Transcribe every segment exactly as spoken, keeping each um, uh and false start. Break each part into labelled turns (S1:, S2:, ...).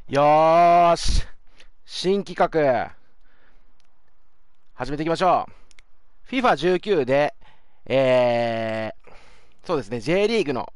S1: よーし、新企画始めていきましょう。フィファじゅうきゅう で、えー、そうですね、J リーグの、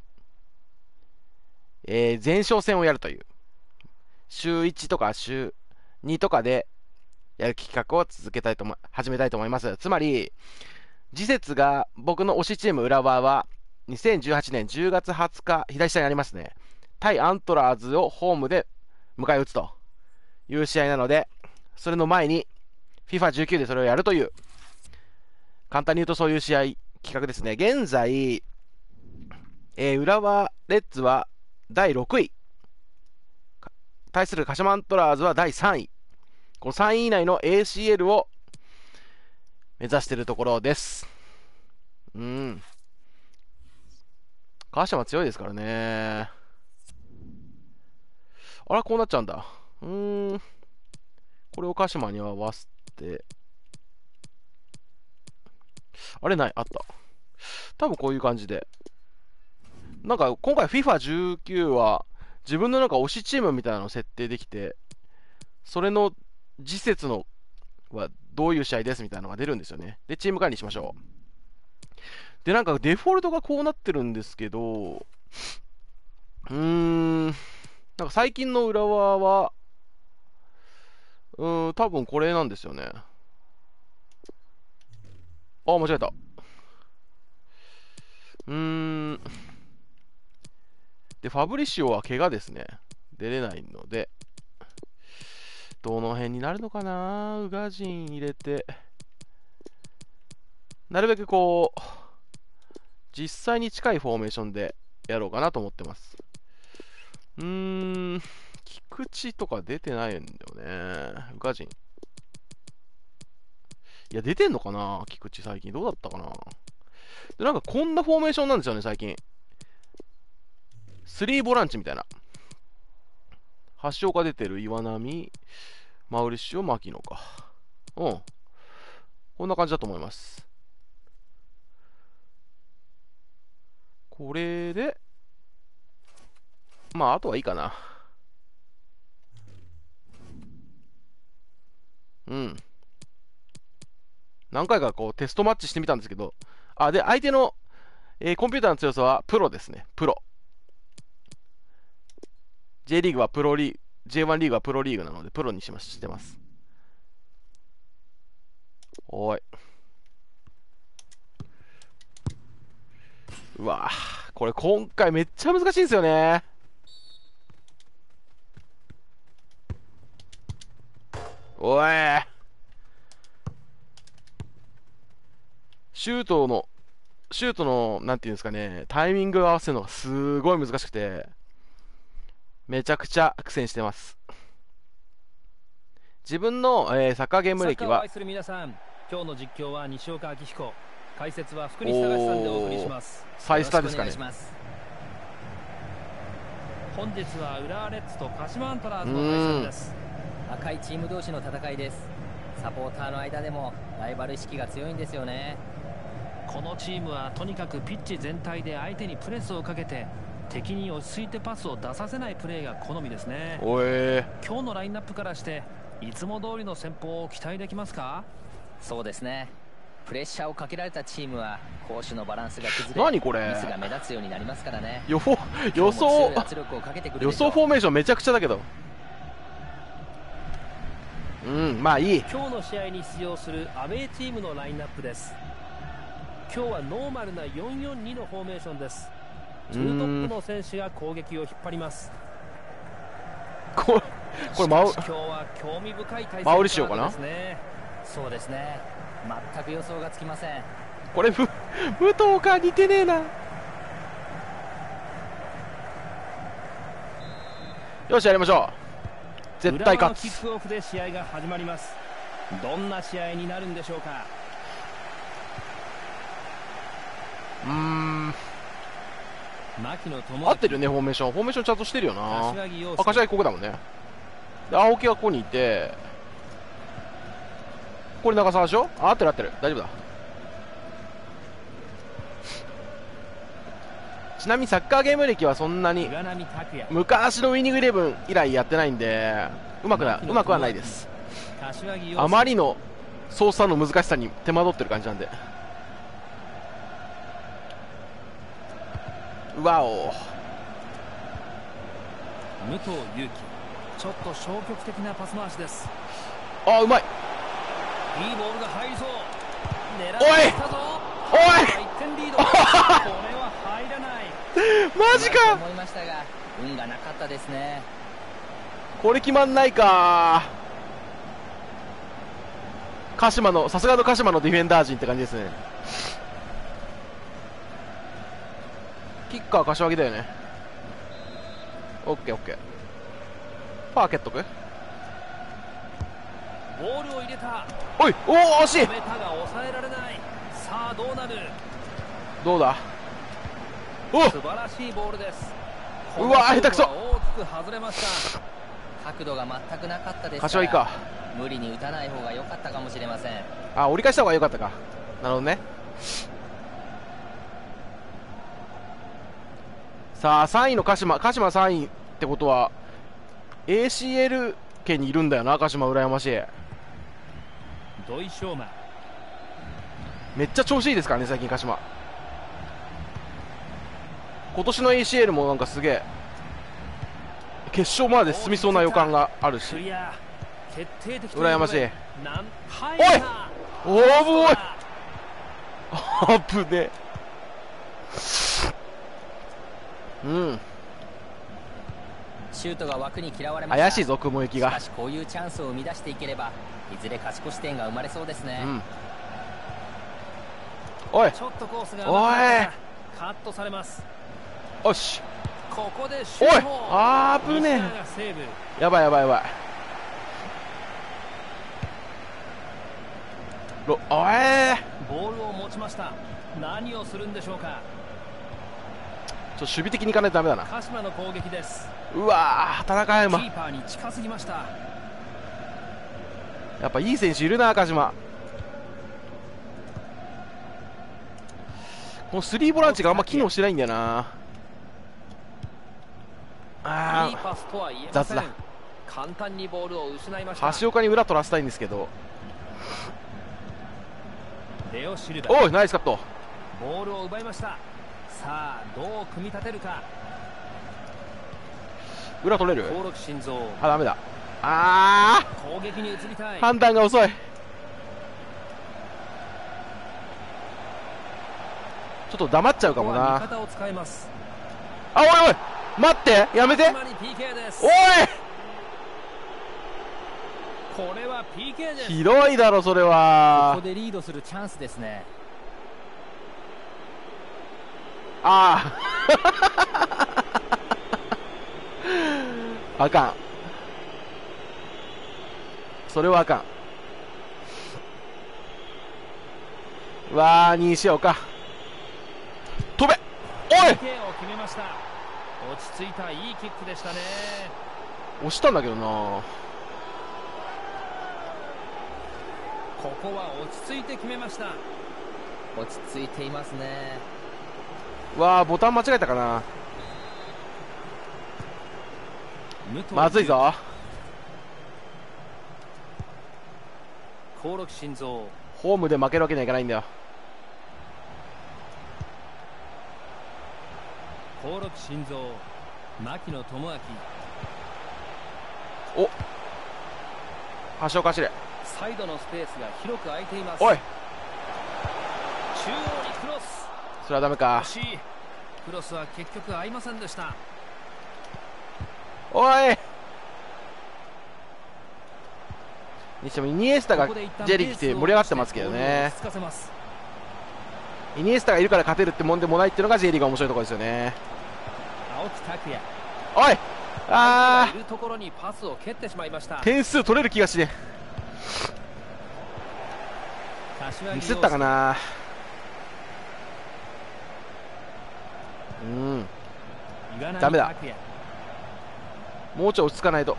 S1: えー前哨戦をやるという、週いちとか週にとかでやる企画を続けたいと思始めたいと思います。つまり、次節が僕の推しチーム浦和は、にせんじゅうはちねんじゅうがつはつか、左下にありますね、対アントラーズをホームで迎え撃つという試合なので、それの前に フィファじゅうきゅう でそれをやるという、簡単に言うとそういう試合、企画ですね。現在、えー浦和レッズはだいろくい、対する鹿島アントラーズはだいさんい。このさんい以内の エーシーエル を目指しているところです。うん。鹿島強いですからね。あら、こうなっちゃうんだ。うーん。これを鹿島に合わせて。あれない、あった。多分こういう感じで。なんか今回 フィファじゅうきゅう は自分のなんか推しチームみたいなのを設定できて、それの次節のはどういう試合ですみたいなのが出るんですよね。で、チーム管理しましょう。で、なんかデフォルトがこうなってるんですけど、うーん、なんか最近の浦和は、うーん、多分これなんですよね。あ、間違えた。うーん、で、ファブリシオは怪我ですね。出れないので、どの辺になるのかな、ウガジン入れて。なるべくこう、実際に近いフォーメーションでやろうかなと思ってます。うーん、菊池とか出てないんだよね。ウガジン。いや、出てんのかな菊池最近。どうだったかな。で、なんかこんなフォーメーションなんですよね、最近。スリーボランチみたいな。橋岡出てる岩波、マウリシオ、牧野か。うん。こんな感じだと思います。これで、まあ、あとはいいかな。うん。何回かこうテストマッチしてみたんですけど、あ、で、相手の、えーコンピューターの強さはプロですね。プロ。J リーグはプロリーグ、ジェイワン リーグはプロリーグなので、プロにしましてます。おい。うわぁ、これ今回めっちゃ難しいんですよね。おい。シュートの、シュートの、なんていうんですかね、タイミングを合わせるのがすごい難しくて、めちゃくちゃ苦戦してます。自分の、えーサッカーゲーム歴は、
S2: サッカーを愛する皆さん、今日の実況は西岡明彦、解説は福西隆さんでお送りします。
S1: サイスターですかね。
S2: 本日は浦和レッズと鹿島アントラーズの対戦です。
S3: 赤いチーム同士の戦いです。サポーターの間でもライバル意識が強いんですよね。
S2: このチームはとにかくピッチ全体で相手にプレスをかけて敵に落ち着いてパスを出させないプレーが好みですね。
S1: おえ
S2: 今日のラインナップからしていつも通りの戦法を期待できますか？
S3: そうですね。プレッシャーをかけられたチームは攻守のバランスが崩れ、
S1: 何これ
S3: ミスが目立つようになりますからね。
S1: 予想予想
S3: 圧力をかけてくる
S1: 予
S3: でしょう。
S1: 想フォーメーションめちゃくちゃだけど、うん、まあいい。
S2: 今日の試合に出場するアウェーチームのラインナップです。今日はノーマルな よんよんに のフォーメーションです。ツートップの選手が攻撃を引っ張ります。
S1: これこれマウ
S2: しかし今日は興味深い対戦
S1: マウリシオかな
S2: ですね。
S3: そうですね。全く予想がつきません。
S1: これ武藤か似てねえな。よし、やりましょう。絶対勝つ。
S2: 浦和のキックオフで試合が始まります。どんな試合になるんでしょうか。
S1: うーん、
S2: 牧野智
S1: 合ってるよね、フォーメーション。フォーメーションちゃんとしてるよな。
S2: 柏木陽
S1: あ、柏木ここだもんね。で、青木がここにいて、これ長澤でしょ。あ、合ってる合ってる。大丈夫だ。 ちなみにサッカーゲーム歴はそんなに
S2: 岩波拓也、
S1: 昔のウイニングイレブン以来やってないんでうまくなうまくはないです。
S2: 柏木陽介、
S1: あまりの操作の難しさに手間取ってる感じなんで。うわお、
S2: 武藤勇樹、ちょっと消極的なパス回しです。
S1: あ、うまい。
S2: いいボールが入りそう。狙
S1: おい
S2: ってきたぞ。
S1: おい
S2: いってんリード。これは入らない。
S1: マジか。
S3: 思いましたが運がなかったですね。
S1: これ決まんないか。鹿島のさすがの鹿島のディフェンダー陣って感じですね。キッカー柏木だよね。オッケーオッケー。パー蹴っとく。
S2: ボールを入れた。
S1: おい、おお、惜しい。
S2: 止めたが抑えられない。さあどうなる。
S1: どうだ。お
S2: 素晴らしいボールです。
S1: うわー、下手くそ。
S2: 大きく外れました。
S3: 角度が全くなかったですから
S1: 柏木か。
S3: 無理に打たない方が良かったかもしれません。
S1: あ、折り返した方が良かったか。なるほどね。さあさんいの鹿島、鹿島さんいってことは エーシーエル 圏にいるんだよな。鹿島羨ましい。
S2: 土井翔馬、
S1: めっちゃ調子いいですからね最近鹿島。今年の エーシーエル もなんかすげえ決勝まで進みそうな予感があるし、
S2: クリア、決定的。
S1: 羨ましい。
S2: なん
S1: おい、おーぼーい、あぶねえ。うん、
S3: シュートが枠に嫌われました。
S1: 怪しいぞ雲行きが。
S3: しかしこういうチャンスを生み出していければいずれ勝ち越し点が生まれそうですね。
S1: うん、おい
S2: ちょっとコースが
S1: おい
S2: カットされます。
S1: よし、
S2: ここでシュ
S1: おい、
S2: ート。
S1: あぶね
S2: 西田がセーブ。
S1: え。やばいやばいやばい。ろおえー
S2: ボールを持ちました。何をするんでしょうか。
S1: ちょっと守備的にいかないとダメだな。
S2: 鹿島の攻撃です。
S1: うわー、田中
S2: キ
S1: 山
S2: ーパーに近すぎました。
S1: やっぱいい選手いるな鹿島。このスリーボランチがあんま機能してないんだよな。あ
S2: いいパスとは言えません。
S1: 雑だ。
S2: 簡単にボールを失いました。
S1: 橋岡に裏取らせたいんですけど。
S2: レオシルバ、
S1: おい、ナイスカット。
S2: ボールを奪いました。さあどう組み立てるか。
S1: 裏取れる。
S2: 登録心臓、
S1: あ、ダメだ。あ
S2: 攻撃に移りた
S1: ー、
S2: い。
S1: 判断が遅い。ちょっと黙っちゃうかも
S2: ここは味
S1: な。
S2: 方を使います。
S1: あ、おいおい、待って、やめて。
S2: つまり ピーケー です。
S1: おい、
S2: これは ピーケー です。
S1: ひどいだろそれ
S3: こ
S1: は
S3: こ。でリードするチャンスですね。
S1: あああかん、それはあかん。うわー、にしようか。飛べ、おい、
S2: ピーケー を決めました。落ち着いたいいキックでしたね。
S1: 押したんだけどな。
S2: ここは落ち着いて決めました。
S3: 落ち着いていますね。
S1: うわー、ボタン間違えたかな。まずいぞ。
S2: 興梠心臓、
S1: ホームで負けるわけにはいかないんだよ。
S2: 興梠心臓、牧野智明、
S1: お、橋岡走れ。
S2: サイドのスペースが広く空いています。
S1: おい、
S2: 中央にクロス。
S1: それはダメか。
S2: 惜しい。クロスは結局合いませんでした。
S1: おい、にしてもイニエスタが
S2: ここで一旦
S1: J リーグ来て盛り上がってますけどね。
S2: ボールを落ち着かせます。
S1: イニエスタがいるから勝てるってもんでもないっていうのが J リーグが面白いところですよね。
S2: 青木拓也、
S1: おい、あ
S2: いるところにパスを蹴ってしまいました。
S1: ー、点数取れる気がしねえ。ミスったかな。うん、ダメだ。もうちょい落ち着かないと。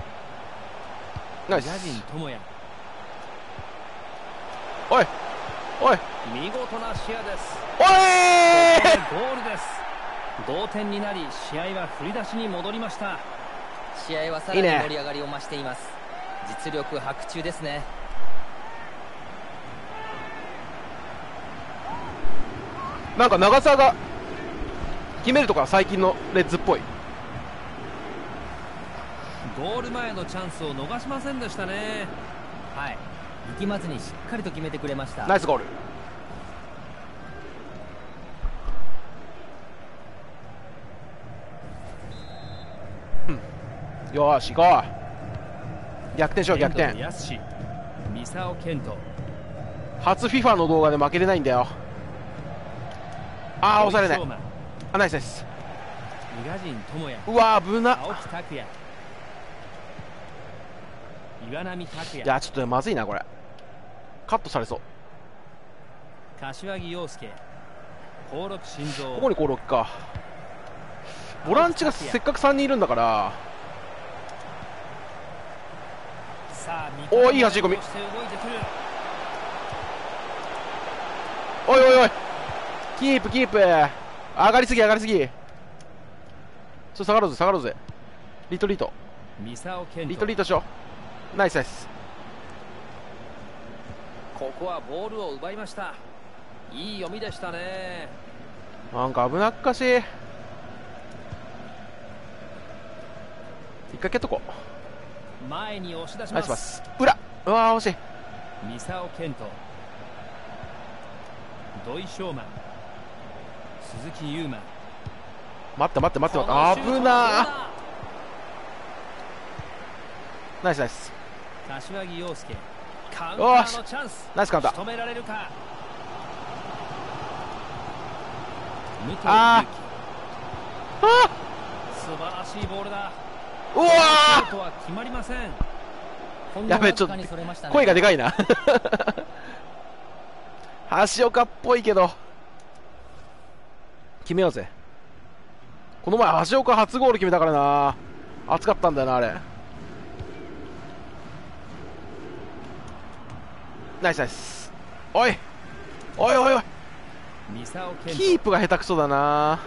S1: ナイス。
S2: ジャジン智也、
S1: おい、 おい
S2: 見事な視野です。
S1: おい
S2: ここでゴールです。同点になり試合は振り出しに戻りました。
S3: 試合はさらに盛り上がりを増しています。実力伯仲ですね。
S1: なんか長澤が決めるとか最近のレッズっぽい。
S2: ゴール前のチャンスを逃しませんでしたね。
S3: はい、力まずにしっかりと決めてくれました。
S1: ナイスゴール。うん、よーし行こう。逆転しよう逆転。
S2: 遠藤康、三沢健人、
S1: 初 フィファ の動画で負けれないんだよ。ああ押されない。あ、ナイスです。
S2: 宇賀神智也、
S1: うわー危な。
S2: 青木拓也、岩波拓也、
S1: いやちょっとまずいなこれ。カットされそう。
S2: 柏木陽介、興梠慎三、
S1: ここに興梠か。ボランチがせっかくさんにんいるんだから。おおいい走り込み。おいおいおいキープキープ。上がりすぎ上がりすぎ。ちょっと下がろうぜ下がろうぜ。リトリートリトリートしよう。ナイスです。
S2: ここはボールを奪いました。いい読みでしたね。
S1: なんか危なっかしい。一回蹴っとこう。
S2: 前に押し出し
S1: ナイスパ
S2: ます。
S1: ス。裏うわー惜しい。
S2: 三沢健人、土井翔馬、鈴木優馬、
S1: 待って待って待って待って。危なー。ナイスナイス。
S2: 柏木陽介、カウンターのチャンス。
S1: ナイスカウンター。
S2: 仕留められるか。武藤
S1: あー
S2: 勇
S1: あ
S2: 樹、素晴らしいボールだ。
S1: ーうわ
S2: シュートは決まりません。
S1: ーやべえちょっと声がでかいな橋岡っぽいけど決めようぜ。この前橋岡初ゴール決めたからな。熱かったんだよなあれ。ナイスナイス。おいおいおいおい
S2: 三沢健
S1: キープが下手くそだな。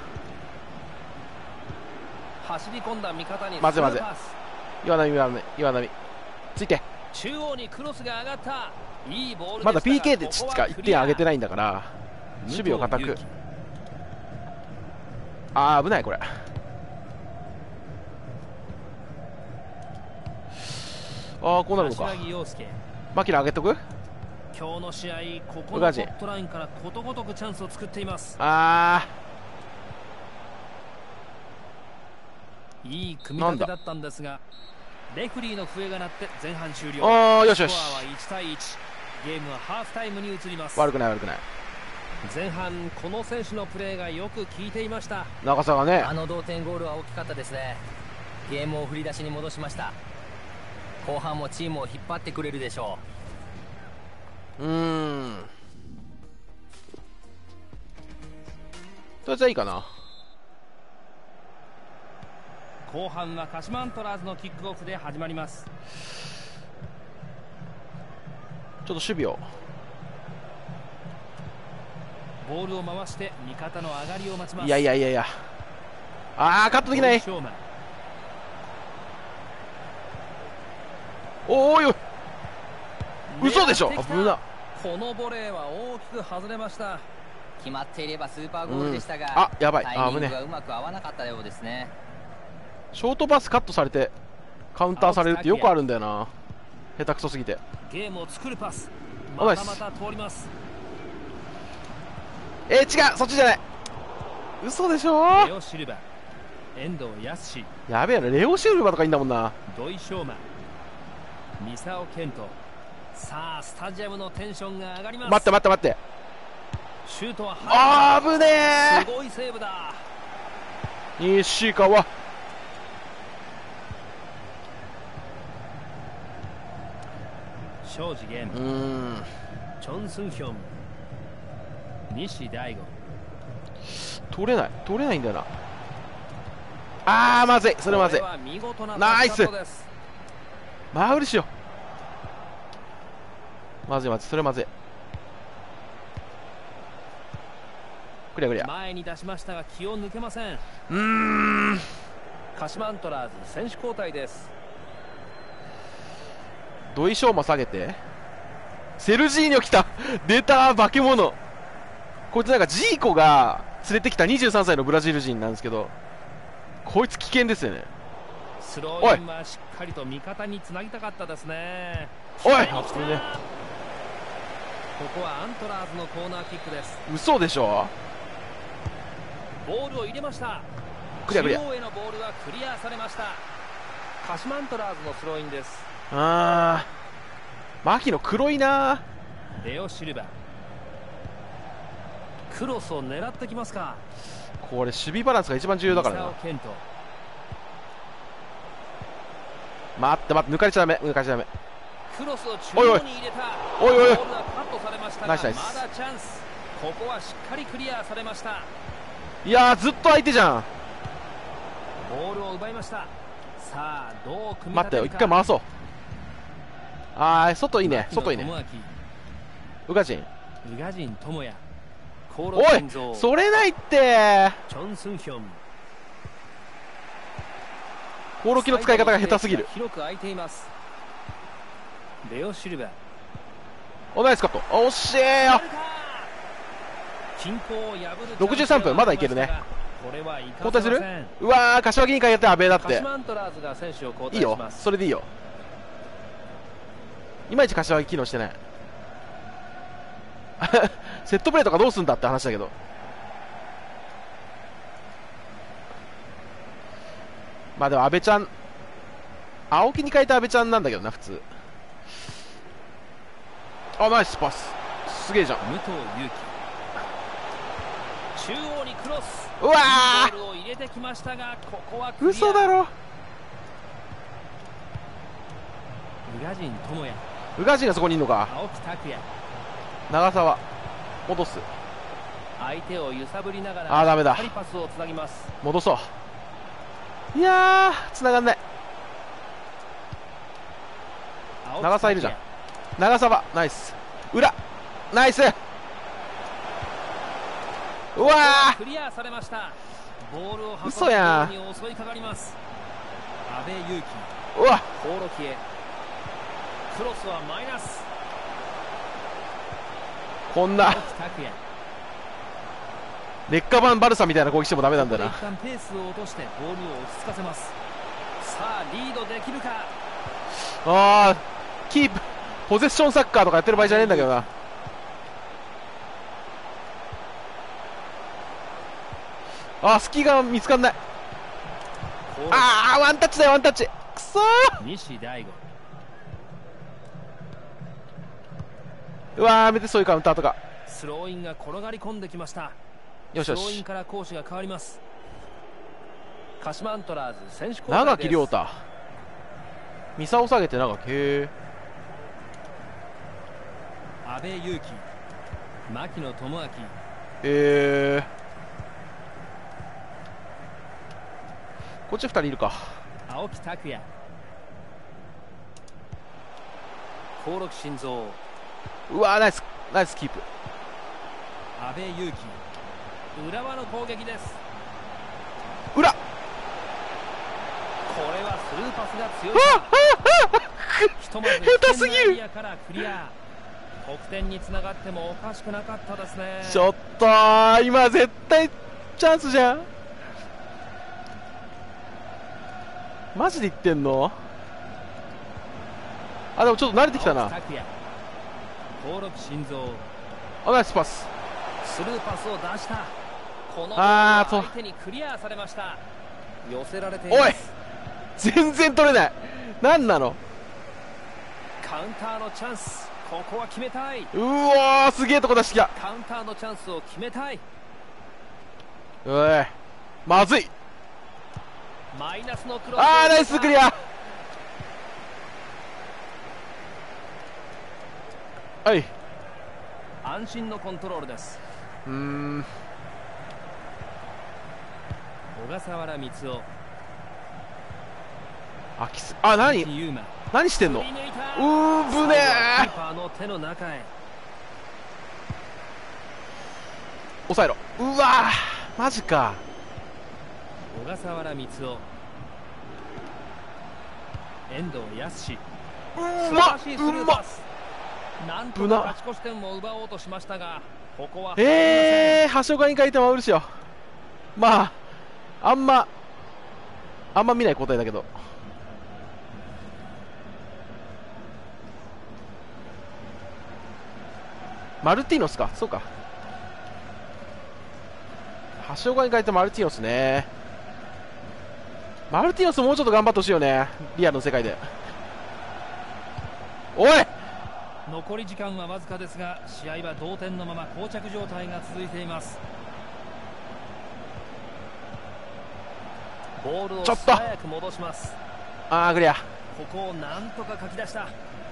S2: 走り込んだ味方に
S1: まずいまずい
S2: スルーパス。
S1: 岩波岩波岩波ついて。
S2: 中央にクロスが上がった。いいボールでしたが、
S1: まだ ピーケー でちっちかいってんあげて
S2: ない
S1: ないんだから守備を固く。あー危ないこれ。ああこうなるのか。
S2: 柏木陽介、
S1: 牧野上げとく。
S2: 今日の試合ここ
S1: 宇賀神
S2: のホットラインからことごとくチャンスを作っています。
S1: あ
S2: いい組み立てだったんですがレフリーの笛が鳴って前半終了。
S1: ーおーよしよし。
S2: スコアはいちたいいち。ゲームはハーフタイムに移ります。
S1: 悪くない悪くない。
S2: 前半この選手のプレーがよく効いていました。
S1: 長さがね。
S3: あの同点ゴールは大きかったですね。ゲームを振り出しに戻しました。後半もチームを引っ張ってくれるでしょ
S1: うーんとりあえずはいいかな。
S2: 後半は鹿島アントラーズのキックオフで始まります。
S1: ちょっと守備を。
S2: ボールを回して味方の上がりを待ちます。
S1: いやいやいやいや。ああカットできない。
S2: 翔馬、
S1: おーいおい嘘でしょ。
S2: 狙ってきた
S1: 危な。
S2: このボレーは大きく外れました。
S3: う。決まっていればスーパーゴールでしたが、
S1: うんあやばい
S3: タイミング
S1: 危ね
S3: がうまく合わなかったようですね。
S1: ショートパスカットされてカウンターされるってよくあるんだよな。下手くそすぎて。
S2: ゲームを作るパス、
S1: おナイス
S2: またまた通ります。
S1: えー、違うそっちじゃない。嘘でしょ。
S2: レオシルバ、遠藤康、
S1: やべえなレオシルバとかいいんだもんな。
S2: 土井翔馬、三沢健人。さあスタジアムのテンションが上がります。
S1: 待って待って待って。
S2: シュートは
S1: あー危ね
S2: すごいセーブだ。
S1: え西川
S2: 庄司源、
S1: うーん
S2: チョン・スンヒョン、西大吾、
S1: 取れない取れないんだよな。あーまずいそれまずい。
S2: これは見事な
S1: ナイス
S2: タッチアップです。
S1: マウリシオまずいまずいそれまずい。 クリアクリア。
S2: 前に出しましたが気を抜けません。
S1: うーん、
S2: 鹿島アントラーズ選手交代です。
S1: 土井翔馬下げて、セルジーニョ来た出た化け物。こいつなんかジーコが連れてきたにじゅうさんさいのブラジル人なんですけど、こいつ危険ですよね。
S2: スローインはしっかりと味方につなぎたかったですね。
S1: おい、
S2: ここはアントラーズのコーナーキックです。
S1: 嘘でしょ。
S2: ボールを入れました。
S1: クリアクリア。
S2: 中央へのボールはクリアされました。鹿島アントラーズのスローインです。
S1: あー、牧野黒いな。
S2: レオ・シルバ、クロスを狙ってきますか。
S1: これ守備バランスが一番重要だからな。
S2: ケント、
S1: 待って待って、抜かれちゃダメ、抜かれちゃダメ。
S2: クロスを中央に入れた。
S1: おいおいおい、
S2: ボールはカットされましたが、
S1: ナイスナイス。
S2: まだチャンス。ここはしっかりクリアされました。
S1: いやー、ずっと相手じゃん。
S2: ボールを奪いました。さあどう組み
S1: 待ってよ、
S2: 立てるか。
S1: 一回回そう。あー、外いいね、外いいね。ウガジン、
S2: ウガジン智也、コーロ
S1: おい
S2: 心臓、
S1: それないって。
S2: チョン・スンヒョン、
S1: コオロキの使い方が下手すぎる。
S2: 広く空いています。レオ・シルバ、
S1: お、ナイスカット。惜しいよ。
S2: 均衡を破る
S1: ろくじゅうさんぷん、まだいけるね。
S2: これは
S1: 交代する。うわー、柏木に変えて阿部だって。
S2: 鹿島アントラーズが選手を交代
S1: いいよ、
S2: します。
S1: それでいいよ。いまいち柏木機能してないセットプレーとかどうすんだって話だけど。まあでも阿部ちゃん、青木に変えた阿部ちゃんなんだけどな、普通。あ、ナイスパス、すげえじゃん。
S2: 武藤勇樹、中央にクロス、
S1: うわー、
S2: ボールを入れてきましたが、ここはクリア。
S1: 嘘だろ。
S2: ウガジン智也、
S1: 宇賀神がそこにいるのか。
S2: 青木拓也、
S1: 長沢戻す。
S2: 相手を揺さぶりながら、
S1: あーダメだ、
S2: しっかりパスをつなぎます。
S1: 戻そう。いやー、繋がんない。長沢いるじゃん。長沢ナイス。裏ナイス。うわー、
S2: クリアされました。ボールを運ぶ
S1: 嘘やん。
S2: ように襲いかかります。阿部勇樹、
S1: うわ、
S2: コオロキへ、クロスはマイナス。
S1: こんな
S2: 青木拓也、
S1: 劣化版バルサみたいな攻撃してもダメなんだ
S2: 一
S1: な。
S2: 旦ペースを落としてボールを落ち着かせます。さあリードできるか。
S1: あー、キープポゼッションサッカーとかやってる場合じゃねえんだけどな。あー、隙が見つかんない。あー、ワンタッチだよ、ワンタッチ。くそー。
S2: 西大吾、
S1: うわー、やめて、そういうカウンターとか。
S2: スローインが転がり込んできました。
S1: よしよ
S2: スローイン
S1: し。
S2: から攻守が変わります。鹿島アントラーズ選手交代
S1: 長
S2: です。
S1: 木亮太、ミサを下げて長木。へ
S2: 阿部勇樹、牧野智明、
S1: ーへー、こっちふたりいるか。
S2: 青木拓也、興梠慎三、
S1: うわー、ナイスナイスキープ。
S2: 阿部勇樹、浦和の攻撃です。
S1: 裏、
S2: これはスルーパスが強い。
S1: あ
S2: ひとまず
S1: 下手すぎる
S2: 危険なエリアからクリア。得点につながってもおかしくなかったですね。
S1: ちょっとー、今絶対チャンスじゃん。マジで言ってんの。あ、でもちょっと慣れてきたな。
S2: 青木拓也、興梠慎三、
S1: あ、ナイスパス。
S2: スルーパスを出した。この
S1: あー
S2: ボールは相手にクリアされました。寄せられています。
S1: おい、全然取れない。なんなの。
S2: カウンターのチャンス、ここは決めたい。
S1: うわー、すげえとこ出してきた。
S2: カウンターのチャンスを決めたい。
S1: おい、まずい。
S2: マイナスのクロス。
S1: あー、ナイスクリア。はい、
S2: 安心のコントロールです。
S1: うーん、
S2: 小笠原光雄、
S1: あ、きす、あ、何
S2: 優馬、
S1: 何してんの。う
S2: 振り抜いた。
S1: ー、ぶね
S2: 最後はキーパーの手の中へ。
S1: 抑えろ。うわーマジか。
S2: 小笠原光雄、遠藤康、
S1: う
S2: 素晴
S1: ま
S2: らしいスル
S1: うま
S2: ーパス。なんとか勝ち越し点を奪おうとしましたが、ここは入りません。
S1: えー、橋岡に書いて回るしよ。まああんまあんま見ない答えだけど、マルティーノスか。そうか、橋岡に書いてマルティーノスね。マルティーノスもうちょっと頑張ってほしいよね、リアルの世界で。おい
S2: 残り時間はわずかですが、試合は同点のまま膠着状態が続いています。ボールを
S1: ちょっと
S2: 素早く戻します。
S1: あークリア。
S2: ここをなんとかかき出した。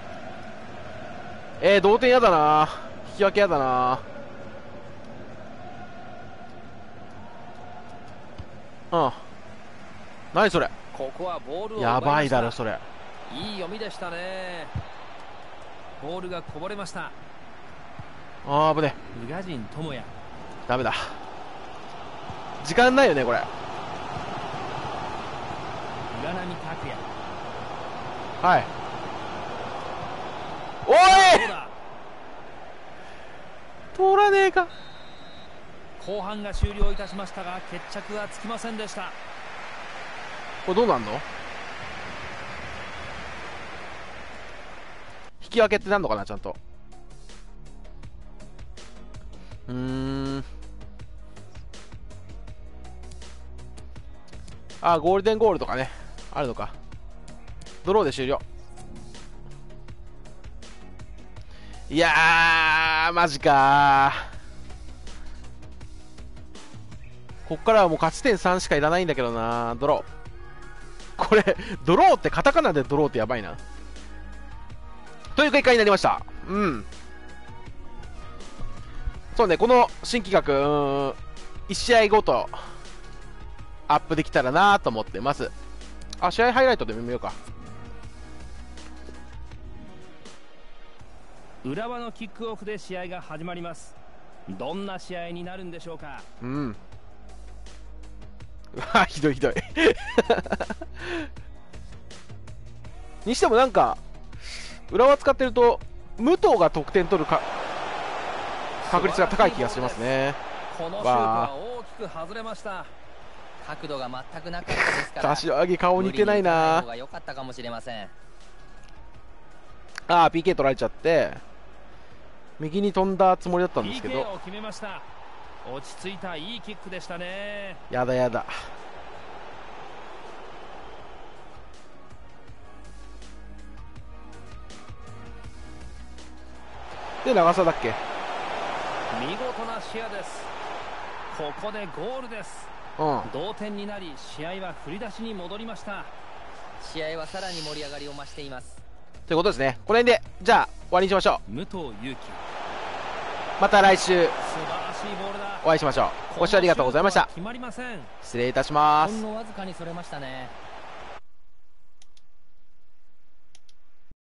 S1: えー、同点やだな、引き分けやだな。うん何それ、
S2: ここはボールを奪いました。
S1: やばいだろそれ。
S2: いい読みでしたね。ボールがこぼれました。
S1: あー危ね、
S2: 宇賀神智也、
S1: ダメだ、時間ないよねこれ。
S2: 岩波拓也、
S1: はいお
S2: どう
S1: い
S2: だ。
S1: 通らねえか。
S2: 後半が終了いたしましたが、決着はつきませんでした。
S1: これどうなんの、引き分けってなんのかなちゃんと。うーんあーゴールデンゴールとかねあるのか。ドローで終了。いやーマジかー、こっからはもう勝ち点さんしかいらないんだけどな。ドロー、これドローってカタカナでドローってやばいな。という結果になりました。うん、そうね、この新企画、うーんいち試合ごとアップできたらなと思ってます。あ、試合ハイライトで見ようか。
S2: 浦和のキックオフで試合が始まります。どんな試合になるんでしょうか。
S1: うん、うわひどいひどいにしてもなんか浦和使ってると武藤が得点取るか確率が高い気がしますね。
S2: このシュートは大きく外れました。
S3: 角度が全くなかったですから、
S1: 柏木顔似てないな。
S3: 方が良かったかもしれません。
S1: あー ピーケー 取られちゃって右に飛んだつもりだったんですけ
S2: ピーケー
S1: ど、
S2: を決めました。落ち着いたいいキックでしたね。
S1: やだやだ。で長澤だっけ。
S2: 見事な視野です。ここでゴールです。
S1: うん
S2: 同点になり、試合は振り出しに戻りました。
S3: 試合はさらに盛り上がりを増しています。
S1: ということですね。この辺でじゃあ終わりにしましょ
S2: 武藤勇樹、
S1: う。また来週
S2: 素晴らしいボールだ。
S1: お会いしましょう。ご視聴ありがとうございました。
S2: 決まりません。
S1: 失礼いたします。
S3: ほんのわずかにそれましたね。